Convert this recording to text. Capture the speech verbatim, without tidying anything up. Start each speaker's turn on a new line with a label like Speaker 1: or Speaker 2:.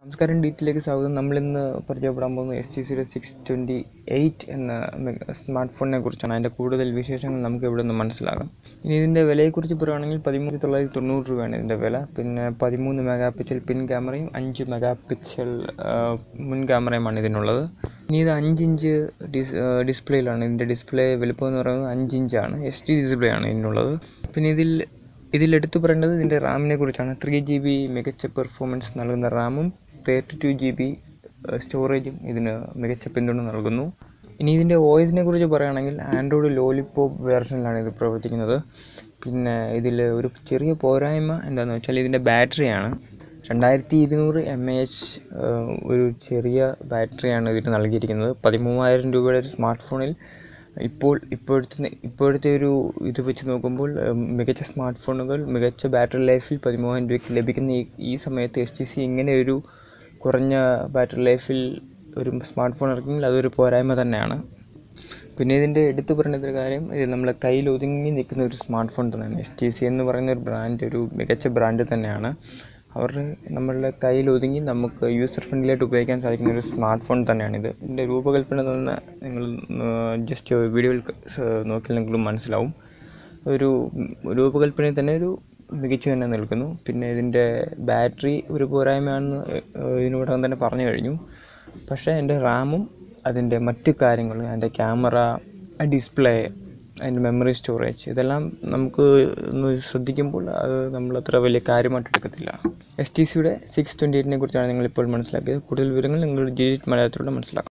Speaker 1: നമസ്കാരം, ഡീറ്റെയിലേക്ക് സ്വാഗതം. നമ്മളിന്ന് പരിചയപ്പെടാൻ പോകുന്നത് എച്ച് ടി സിയുടെ സിക്സ് ട്വൻറ്റി എയ്റ്റ് എന്ന സ്മാർട്ട് ഫോണിനെ കുറിച്ചാണ്. അതിൻ്റെ കൂടുതൽ വിശേഷങ്ങൾ നമുക്ക് ഇവിടെ നിന്ന് മനസ്സിലാകാം. ഇനി ഇതിൻ്റെ വിലയെക്കുറിച്ച് പറയുകയാണെങ്കിൽ പതിമൂന്ന് തൊള്ളായിരത്തി തൊണ്ണൂറ് രൂപയാണ് ഇതിൻ്റെ വില. പിന്നെ പതിമൂന്ന് മെഗാ പിക്സൽ പിൻ ക്യാമറയും അഞ്ച് മെഗാ പിക്സൽ മുൻ ക്യാമറയുമാണ് ഇതിനുള്ളത്. ഇനി ഇത് അഞ്ചിഞ്ച് ഡിസ് ഡിസ്പ്ലേയിലാണ്. ഇതിൻ്റെ ഡിസ്പ്ലേ വലുപ്പം എന്ന് പറയുന്നത് അഞ്ചിഞ്ചാണ്. എച്ച് ഡി ഡിസ്പ്ലേ ആണ് ഇതിനുള്ളത്. പിന്നെ ഇതിൽ ഇതിലെടുത്തു പറയേണ്ടത് ഇതിൻ്റെ റാമിനെ കുറിച്ചാണ്. ത്രീ ജി ബി മികച്ച പെർഫോമൻസ് നൽകുന്ന റാമും തേർട്ടി ടു ജി ബി സ്റ്റോറേജും ഇതിന് മികച്ച പിന്തുണ നൽകുന്നു. ഇനി ഇതിൻ്റെ ഒ എസിനെ കുറിച്ച് പറയുകയാണെങ്കിൽ ആൻഡ്രോയിഡ് ലോലിപോപ്പ് വേർഷനിലാണ് ഇത് പ്രവർത്തിക്കുന്നത്. പിന്നെ ഇതിൽ ഒരു ചെറിയ പോരായ്മ എന്താണെന്ന് വെച്ചാൽ ഇതിൻ്റെ ബാറ്ററിയാണ്. രണ്ടായിരത്തി ഇരുന്നൂറ് എം എ എച്ച് ഒരു ചെറിയ ബാറ്ററിയാണ് ഇതിന് നൽകിയിരിക്കുന്നത്. പതിമൂവായിരം രൂപയുടെ ഒരു സ്മാർട്ട് ഫോണിൽ ഇപ്പോൾ ഇപ്പോഴത്തെ ഇപ്പോഴത്തെ ഒരു ഇത് വെച്ച് നോക്കുമ്പോൾ മികച്ച സ്മാർട്ട് ഫോണുകൾ മികച്ച ബാറ്ററി ലൈഫിൽ പതിമൂവായിരം രൂപയ്ക്ക് ലഭിക്കുന്ന ഈ ഈ സമയത്ത് എച്ച് ടി സി ഇങ്ങനെ ഒരു കുറഞ്ഞ ബാറ്ററി ലൈഫിൽ ഒരു സ്മാർട്ട് ഫോൺ ഇറക്കിയെങ്കിൽ അതൊരു പോരായ്മ തന്നെയാണ്. പിന്നെ ഇതിൻ്റെ എടുത്തു പറയുന്ന ഒരു കാര്യം, ഇത് നമ്മളെ കയ്യിൽ ഒതുങ്ങി നിൽക്കുന്ന ഒരു സ്മാർട്ട് ഫോൺ തന്നെയാണ്. എച്ച് ടി സി എന്ന് പറയുന്ന ഒരു ബ്രാൻഡ് ഒരു മികച്ച ബ്രാൻഡ് തന്നെയാണ്. അവർ നമ്മളുടെ കയ്യിൽ ഒതുങ്ങി നമുക്ക് യൂസർ ഫ്രണ്ട്ലിയായിട്ട് ഉപയോഗിക്കാൻ സാധിക്കുന്ന ഒരു സ്മാർട്ട് ഫോൺ തന്നെയാണിത്. ഇതിൻ്റെ രൂപകൽപ്പന തന്നെ നിങ്ങൾ ജസ്റ്റ് വീഡിയോയിൽ നോക്കിയാൽ നിങ്ങൾക്ക് മനസ്സിലാവും. ഒരു രൂപകൽപ്പനയിൽ തന്നെ ഒരു മികച്ചു തന്നെ നിൽക്കുന്നു. പിന്നെ ഇതിൻ്റെ ബാറ്ററി ഒരു പോരായ്മയാണെന്ന് ഇതിനോടകം തന്നെ പറഞ്ഞു കഴിഞ്ഞു. പക്ഷേ എൻ്റെ റാമും അതിൻ്റെ മറ്റു കാര്യങ്ങളും, അതിൻ്റെ ക്യാമറ, ഡിസ്പ്ലേ, അതിൻ്റെ മെമ്മറി സ്റ്റോറേജ്, ഇതെല്ലാം നമുക്ക് ഒന്ന് ശ്രദ്ധിക്കുമ്പോൾ അത് നമ്മൾ അത്ര വലിയ കാര്യമായിട്ട് എടുക്കത്തില്ല. എച്ച് ടി സിയുടെ സിക്സ് ട്വൻറ്റി എയ്റ്റിനെ കുറിച്ചാണ് നിങ്ങളിപ്പോൾ മനസ്സിലാക്കിയത്. കൂടുതൽ വിവരങ്ങൾ നിങ്ങൾ ജിഡിറ്റ് മലയാളത്തിലൂടെ മനസ്സിലാക്കാം.